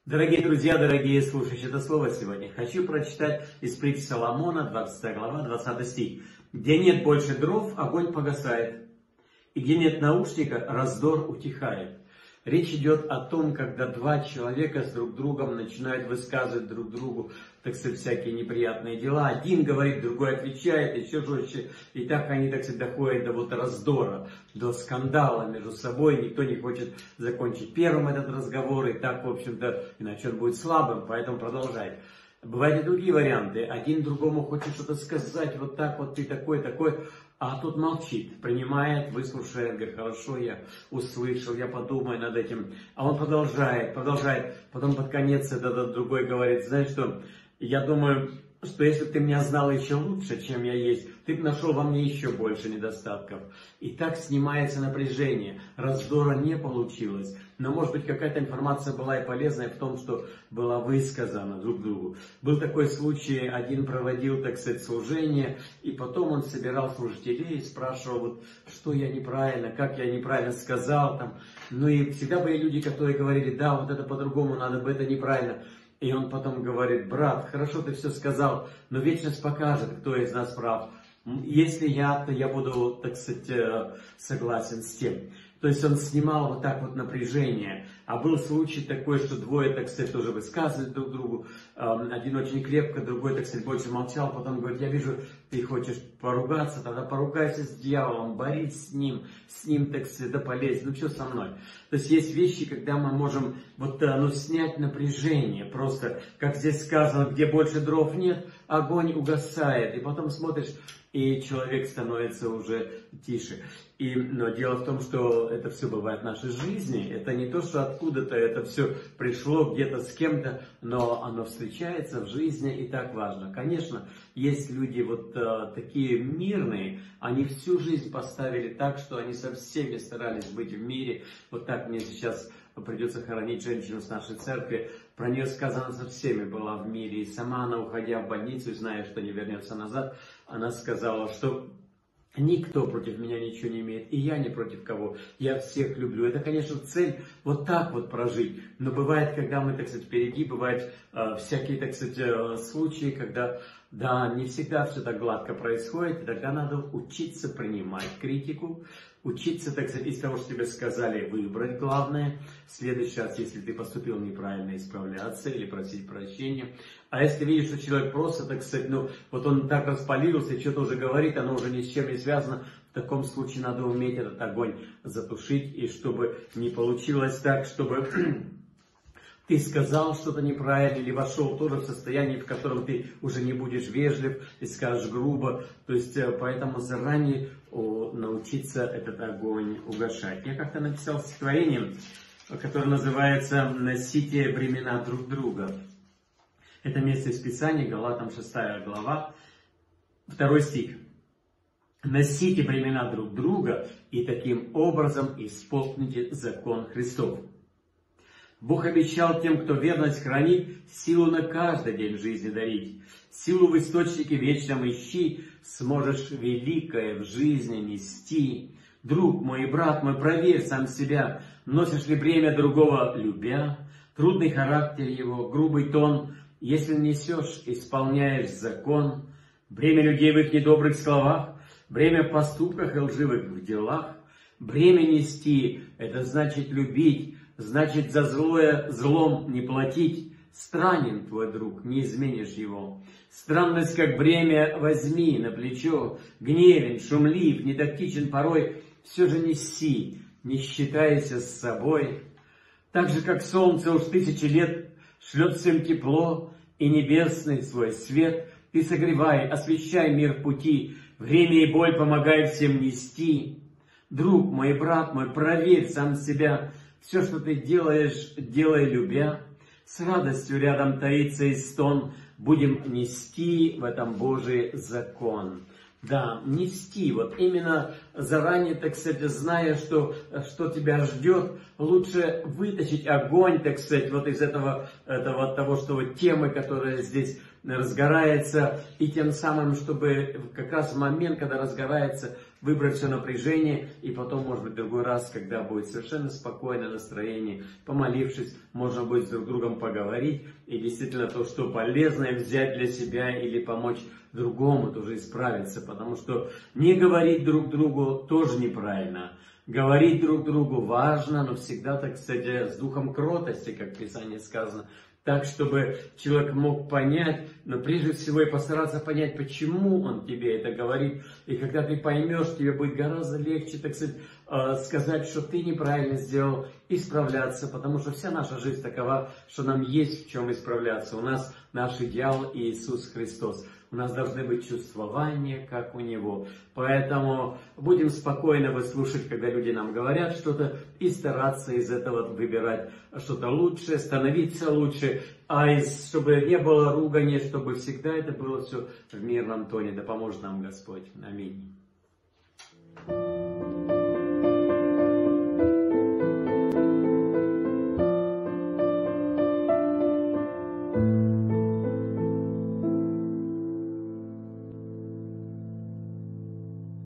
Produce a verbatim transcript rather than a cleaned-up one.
Дорогие друзья, дорогие слушающие это слово сегодня, хочу прочитать из притчи Соломона, двадцатая глава, двадцатый стих. «Где нет больше дров, огонь погасает, и где нет наушника, раздор утихает». Речь идет о том, когда два человека с друг другом начинают высказывать друг другу, так сказать, всякие неприятные дела. Один говорит, другой отвечает, еще жестче. И так они, так сказать, доходят до вот раздора, до скандала между собой. Никто не хочет закончить первым этот разговор. И так, в общем-то, иначе он будет слабым, поэтому продолжает. Бывают и другие варианты. Один другому хочет что-то сказать, вот так вот, ты такой, такой. А тут молчит, принимает, выслушает, говорит, хорошо, я услышал, я подумаю над этим. А он продолжает, продолжает. Потом под конец этот другой говорит, знаешь что, я думаю, что если бы ты меня знал еще лучше, чем я есть, ты бы нашел во мне еще больше недостатков. И так снимается напряжение. Раздора не получилось. Но, может быть, какая-то информация была и полезная в том, что была высказана друг другу. Был такой случай, один проводил, так сказать, служение, и потом он собирал служителей и спрашивал, вот, что я неправильно, как я неправильно сказал. Там. Ну и всегда были люди, которые говорили, да, вот это по-другому надо бы, это неправильно. И он потом говорит, брат, хорошо ты все сказал, но вечность покажет, кто из нас прав. Если я, то я буду, так сказать, согласен с тем. То есть он снимал вот так вот напряжение. А был случай такой, что двое, так сказать, тоже высказывали друг другу. Один очень крепко, другой, так сказать, больше молчал. Потом говорит, я вижу, ты хочешь поругаться, тогда поругайся с дьяволом, борись с ним, с ним, так сказать, да полезь. Ну что со мной? То есть есть вещи, когда мы можем вот, ну, снять напряжение. Просто, как здесь сказано, где больше дров нет, огонь угасает. И потом смотришь, и человек становится уже тише. И, но дело в том, что это все бывает в нашей жизни. Это не то, что откуда-то это все пришло где-то с кем-то, но оно встречается в жизни, и так важно. Конечно, есть люди вот а, такие мирные, они всю жизнь поставили так, что они со всеми старались быть в мире. Вот так мне сейчас придется хоронить женщину с нашей церкви. Про нее сказано, со всеми была в мире. И сама она, уходя в больницу, зная, что не вернется назад, она сказала, что никто против меня ничего не имеет, и я не против кого, я всех люблю. Это, конечно, цель вот так вот прожить. Но бывает, когда мы, так сказать, впереди, бывают э, всякие, так сказать, э, случаи, когда, да, не всегда все так гладко происходит, и тогда надо учиться принимать критику, учиться, так сказать, из того, что тебе сказали, выбрать главное. В следующий раз, если ты поступил неправильно, исправляться или просить прощения. А если видишь, что человек просто, так сказать, ну, вот он так распалился, что-то уже говорит, оно уже ни с чем не связано, в таком случае надо уметь этот огонь затушить, и чтобы не получилось так, чтобы ты сказал что-то неправильно, или вошел тоже в состояние, в котором ты уже не будешь вежлив и скажешь грубо. То есть, поэтому заранее о, научиться этот огонь угашать. Я как-то написал стихотворение, которое называется «Носите бремена друг друга». Это место из Писания, Галатам шестая глава, второй стих. «Носите бремена друг друга, и таким образом исполните закон Христов». Бог обещал тем, кто верность хранит, силу на каждый день жизни дарить. Силу в источнике вечном ищи, сможешь великое в жизни нести. Друг мой и брат мой, проверь сам себя, носишь ли бремя другого любя, трудный характер его, грубый тон. Если несешь, исполняешь закон, бремя людей в их недобрых словах, бремя в поступках и лживых в делах, бремя нести – это значит любить, значит за злое злом не платить. Странен твой друг, не изменишь его. Странность, как бремя, возьми на плечо, гневен, шумлив, нетактичен порой, все же неси, не считайся с собой. Так же, как солнце уж тысячи лет шлет всем тепло и небесный свой свет, ты согревай, освещай мир в пути, время и боль помогай всем нести. Друг мой, брат мой, проверь сам себя, все, что ты делаешь, делай любя. С радостью рядом таится и стон, будем нести в этом Божий закон. Да, нести, вот именно заранее, так сказать, зная, что, что тебя ждет, лучше вытащить огонь, так сказать, вот из этого, этого того, что вот темы, которая здесь разгорается, и тем самым, чтобы как раз в момент, когда разгорается, выбрать все напряжение, и потом, может быть, в другой раз, когда будет совершенно спокойное настроение, помолившись, можно будет с друг другом поговорить, и действительно то, что полезное взять для себя или помочь другому, тоже исправиться, потому что не говорить друг другу тоже неправильно. Говорить друг другу важно, но всегда, так кстати, с духом кротости, как в Писании сказано, так, чтобы человек мог понять, но прежде всего и постараться понять, почему он тебе это говорит. И когда ты поймешь, тебе будет гораздо легче, так сказать, сказать, что ты неправильно сделал, исправляться, потому что вся наша жизнь такова, что нам есть в чем исправляться. У нас наш идеал Иисус Христос. У нас должны быть чувствования, как у Него. Поэтому будем спокойно выслушать, когда люди нам говорят что-то, и стараться из этого выбирать что-то лучшее, становиться лучше, а из, чтобы не было ругания, чтобы всегда это было все в мирном тоне. Да поможет нам Господь. Аминь.